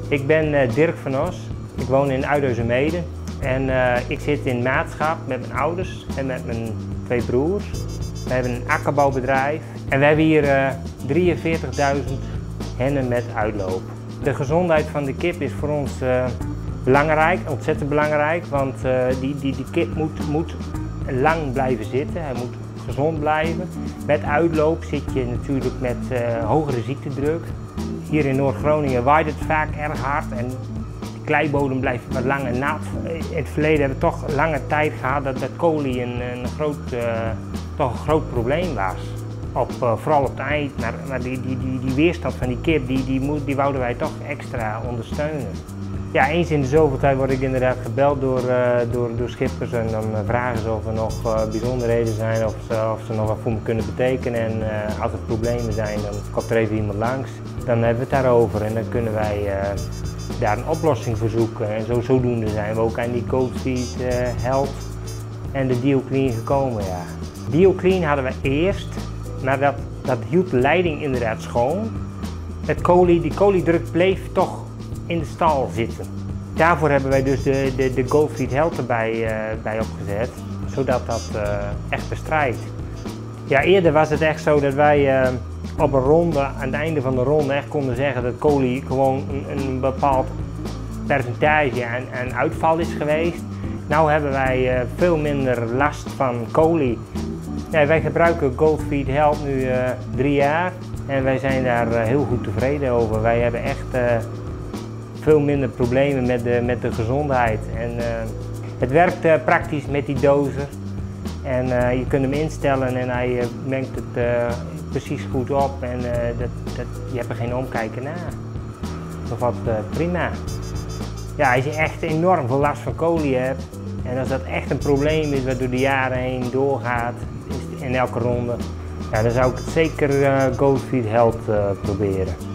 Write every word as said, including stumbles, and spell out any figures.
Ik ben uh, Dirk van Os, ik woon in Uithuizermeeden en uh, ik zit in maatschap met mijn ouders en met mijn twee broers. We hebben een akkerbouwbedrijf en we hebben hier uh, drieënveertigduizend hennen met uitloop. De gezondheid van de kip is voor ons uh, belangrijk, ontzettend belangrijk, want uh, die, die, die kip moet, moet lang blijven zitten, hij moet gezond blijven. Met uitloop zit je natuurlijk met uh, hogere ziektedruk. Hier in Noord-Groningen waait het vaak erg hard en de kleibodem blijft wat lang en nat. In het verleden hebben we toch lange tijd gehad dat, dat kolie een, een, groot, uh, toch een groot probleem was. Op, uh, vooral op het eind, maar, maar die, die, die, die weerstand van die kip, die, die, moet, die wouden wij toch extra ondersteunen. Ja, eens in de zoveel tijd word ik inderdaad gebeld door, uh, door, door schippers en dan vragen ze of er nog uh, bijzonderheden zijn of ze, of ze nog wat voor me kunnen betekenen. En uh, als er problemen zijn, dan komt er even iemand langs. Dan hebben we het daarover en dan kunnen wij uh, daar een oplossing voor zoeken. En zo, zodoende zijn we ook aan die Goldfeed uh, Health en de DioClean gekomen. Ja. DioClean hadden we eerst, maar dat, dat hield de leiding inderdaad schoon. Het kolie, die koliedruk bleef toch in de stal zitten. Daarvoor hebben wij dus de, de, de Goldfeed Health erbij uh, bij opgezet, zodat dat uh, echt bestrijdt. Ja, eerder was het echt zo dat wij uh, op een ronde, aan het einde van de ronde echt konden zeggen dat kolie gewoon een, een bepaald percentage aan, aan uitval is geweest. Nou hebben wij uh, veel minder last van kolie. Ja, wij gebruiken Goldfeed Health nu uh, drie jaar en wij zijn daar uh, heel goed tevreden over. Wij hebben echt uh, veel minder problemen met de, met de gezondheid. En, uh, het werkt uh, praktisch met die dozer. En uh, je kunt hem instellen en hij uh, mengt het uh, precies goed op en uh, dat, dat, je hebt er geen omkijken naar. Dat valt uh, prima. Ja, als je echt enorm veel last van kolie hebt en als dat echt een probleem is wat door de jaren heen doorgaat in elke ronde, ja, dan zou ik het zeker uh, Goldfeed Health uh, proberen.